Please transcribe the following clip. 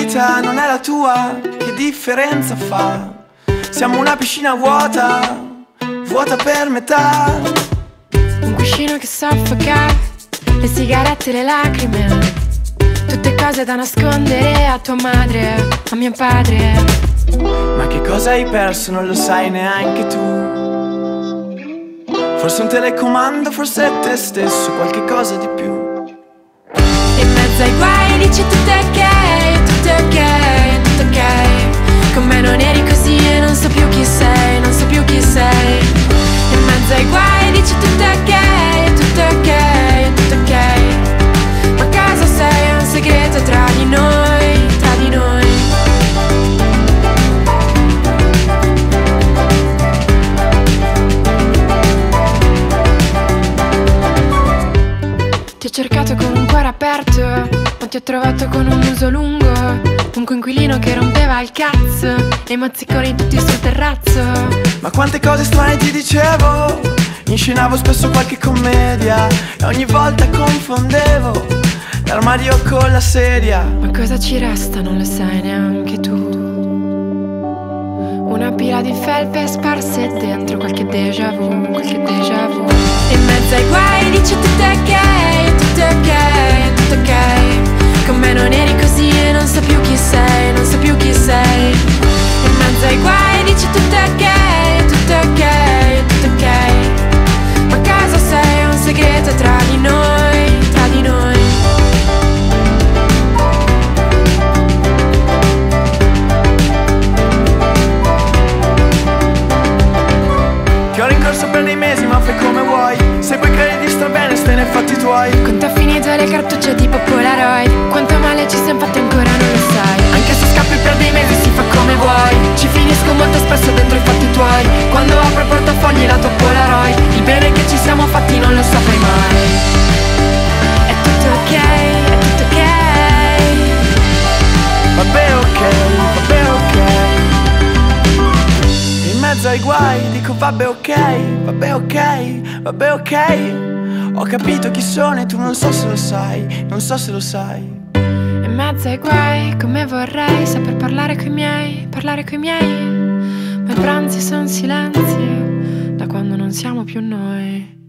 vita non è la tua, che differenza fa? Siamo una piscina vuota, vuota per metà. Un cuscino che soffoca, le sigarette e le lacrime, tutte cose da nascondere a tua madre, a mio padre. Ma che cosa hai perso non lo sai neanche tu. Forse un telecomando, forse te stesso, qualche cosa di più. In mezzo ai guai dici tutto è ok, tutto è ok, tutto ok. Con me non eri così e non so più chi sei, non so più chi sei. In mezzo ai guai dici tutto è ok, tutto è ok, tutto ok. Ma cosa sei? È un segreto tra di noi, tra di noi. Ti ho cercato con un cuore aperto, ma ti ho trovato con un muso lungo, un coinquilino che rompeva il cazzo e i mozziconi tutti sul terrazzo. Ma quante cose strane ti dicevo, inscenavo spesso qualche commedia e ogni volta confondevo l'armadio con la sedia. Ma cosa ci resta non lo sai neanche tu. Una pila di felpe sparse dentro qualche déjà vu, qualche déjà vu. In mezzo ai guai dici tutto è ok, tutto è ok, tutto ok. Con me non eri così e non so più chi sei, non so più chi sei. In mezzo ai guai dici tutto è ok, tutto è ok, tutto ok. Ma cosa sei? È un segreto tra di noi, tra di noi. Ti ho rincorso per dei mesi ma fai come vuoi. Se poi credi di star bene stai nei fatti tuoi. Quanto ha finito le cartucce tipo Polaroid, quanto male ci siamo fatti ancora non lo sai. Anche se scappi per dei mesi si fa come vuoi. Ci finisco molto spesso dentro i fatti tuoi. Quando apro il portafogli la tua Polaroid, il bene che ci siamo fatti non lo saprai mai. È tutto ok, è tutto ok. Vabbè ok, vabbè ok. In mezzo ai guai dico vabbè ok, vabbè ok, vabbè ok. Ho capito chi sono e tu non so se lo sai, non so se lo sai. In mezzo ai guai, come vorrei saper parlare coi miei, parlare coi miei. Ma i pranzi son silenzi, da quando non siamo più noi.